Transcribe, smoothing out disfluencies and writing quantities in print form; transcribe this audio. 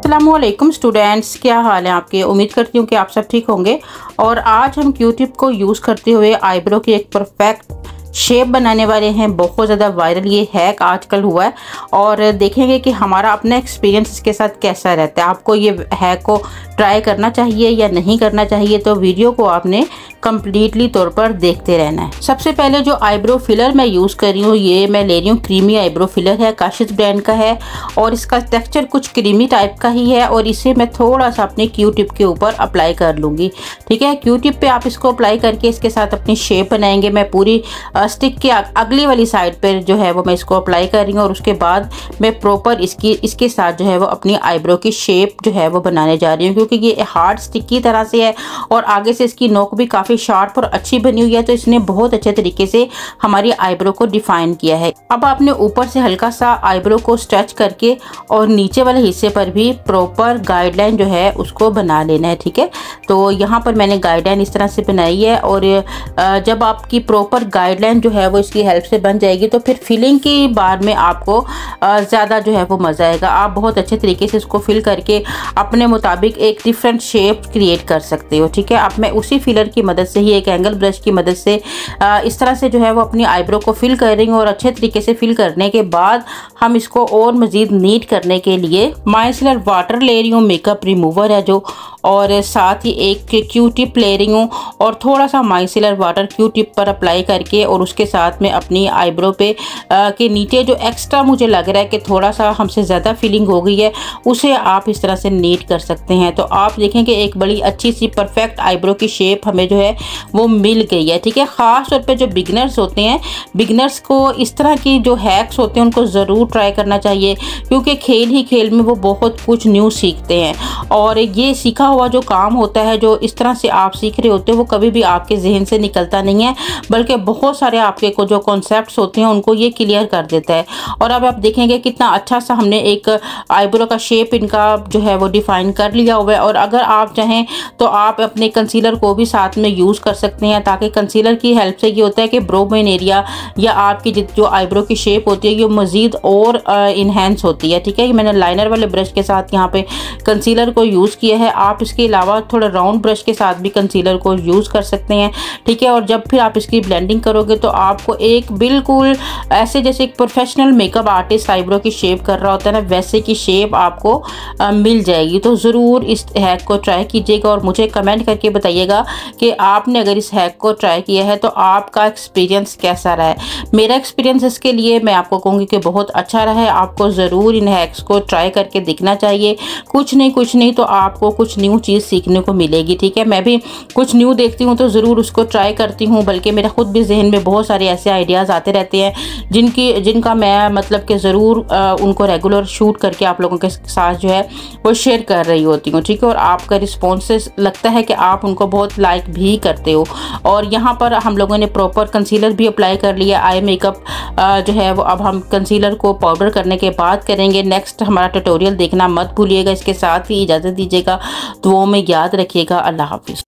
अस्सलामुअलैकुम स्टूडेंट्स, क्या हाल है आपके। उम्मीद करती हूँ कि आप सब ठीक होंगे। और आज हम क्यू टिप को यूज़ करते हुए आईब्रो की एक परफेक्ट शेप बनाने वाले हैं। बहुत ज़्यादा वायरल ये हैक आजकल हुआ है और देखेंगे कि हमारा अपना एक्सपीरियंस इसके साथ कैसा रहता है। आपको ये हैक को ट्राई करना चाहिए या नहीं करना चाहिए, तो वीडियो को आपने कम्प्लीटली तौर पर देखते रहना है। सबसे पहले जो आईब्रो फिलर मैं यूज़ कर रही हूँ, ये मैं ले रही हूँ क्रीमी आईब्रो फिलर है, काशिश ब्रांड का है और इसका टेक्सचर कुछ क्रीमी टाइप का ही है। और इसे मैं थोड़ा सा अपने क्यू टिप के ऊपर अप्लाई कर लूँगी। ठीक है, क्यू टिप पे आप इसको अप्लाई करके इसके साथ अपनी शेप बनाएंगे। मैं पूरी स्टिक के अगली वाली साइड पर जो है वो मैं इसको अप्लाई कर रही हूँ और उसके बाद मैं प्रॉपर इसके साथ जो है वो अपनी आईब्रो की शेप जो है वो बनाने जा रही हूँ, क्योंकि ये हार्ड स्टिक की तरह से है और आगे से इसकी नोक भी काफ़ी शार्प और अच्छी बनी हुई है, तो इसने बहुत अच्छे तरीके से हमारी आईब्रो को डिफाइन किया है। अब आपने ऊपर से हल्का सा आईब्रो को स्ट्रेच करके और नीचे वाले हिस्से पर भी प्रॉपर गाइडलाइन जो है उसको बना लेना है। ठीक है, तो यहाँ पर मैंने गाइडलाइन इस तरह से बनाई है और जब आपकी प्रॉपर गाइडलाइन जो है वो इसकी हेल्प से बन जाएगी तो फिर फिलिंग की बार में आपको ज़्यादा जो है वो मज़ा आएगा। आप बहुत अच्छे तरीके से इसको फिल करके अपने मुताबिक एक डिफरेंट शेप क्रिएट कर सकते हो। ठीक है, अब मैं उसी फिलर की मदद से ही एक एंगल ब्रश की मदद से इस तरह से जो है वो अपनी आईब्रो को फिल कर रही हूँ। और अच्छे तरीके से फिल करने के बाद हम इसको और मज़ीद नीट करने के लिए माइसेलर वाटर ले रही हूँ, मेकअप रिमूवर है जो, और साथ ही एक क्यू टिप ले रही हूँ और थोड़ा सा माइसेलर वाटर क्यू टिप पर अप्लाई करके और उसके साथ में अपनी आईब्रो पे के नीचे जो एक्स्ट्रा मुझे लग रहा है कि थोड़ा सा हमसे ज़्यादा फिलिंग हो गई है, उसे आप इस तरह से नीट कर सकते हैं। तो आप देखेंगे एक बड़ी अच्छी सी परफेक्ट आईब्रो की शेप हमें जो है वो मिल गई है। ठीक है, ख़ास तौर पे जो बिगनर्स होते हैं, बिगनर्स को इस तरह की जो हैक्स होते हैं उनको ज़रूर ट्राई करना चाहिए, क्योंकि खेल ही खेल में वो बहुत कुछ न्यू सीखते हैं। और ये सीखा हुआ जो काम होता है, जो इस तरह से आप सीख रहे होते हो, वो कभी भी आपके जहन से निकलता नहीं है, बल्कि बहुत सारे आपके को जो कॉन्सेप्ट्स होते हैं उनको ये क्लियर कर देता है। और अब आप देखेंगे कितना अच्छा सा हमने एक आईब्रो का शेप इनका जो है वो डिफाइन कर लिया हुआ है। और अगर आप चाहें तो आप अपने कंसीलर को भी साथ में यूज़ कर सकते हैं, ताकि कंसीलर की हेल्प से ये होता है कि ब्रो मेन एरिया या आपकी जो आईब्रो की शेप होती है ये मज़ीद और इन्हेंस होती है। ठीक है, मैंने लाइनर वाले ब्रश के साथ यहाँ पे कंसीलर को यूज़ किया है। आप इसके अलावा थोड़ा राउंड ब्रश के साथ भी कंसीलर को यूज़ कर सकते हैं। ठीक है, और जब फिर आप इसकी ब्लेंडिंग करोगे तो आपको एक बिल्कुल ऐसे जैसे एक प्रोफेशनल मेकअप आर्टिस्ट आईब्रो की शेप कर रहा होता है ना, वैसे की शेप आपको मिल जाएगी। तो ज़रूर इस हैक को ट्राई कीजिएगा और मुझे कमेंट करके बताइएगा कि आपने अगर इस हैक को ट्राई किया है तो आपका एक्सपीरियंस कैसा रहा है। मेरा एक्सपीरियंस इसके लिए मैं आपको कहूँगी कि बहुत अच्छा रहा है। आपको ज़रूर इन हैक्स को ट्राई करके देखना चाहिए। कुछ नहीं तो आपको कुछ न्यू चीज़ सीखने को मिलेगी। ठीक है, मैं भी कुछ न्यू देखती हूँ तो ज़रूर उसको ट्राई करती हूँ, बल्कि मेरा खुद भी जहन में बहुत सारे ऐसे आइडियाज़ आते रहते हैं जिनका मैं मतलब कि ज़रूर उनको रेगुलर शूट करके आप लोगों के साथ जो है वो शेयर कर रही होती हूँ। ठीक है, और आपका रिस्पॉन्स लगता है कि आप उनको बहुत लाइक भी करते हो। और यहाँ पर हम लोगों ने प्रॉपर कंसीलर भी अप्लाई कर लिया। आई मेकअप जो है वो अब हम कंसीलर को पाउडर करने के बाद करेंगे। नेक्स्ट हमारा ट्यूटोरियल देखना मत भूलिएगा। इसके साथ ही इजाज़त दीजिएगा, दुआओं में याद रखिएगा। अल्लाह हाफिज़।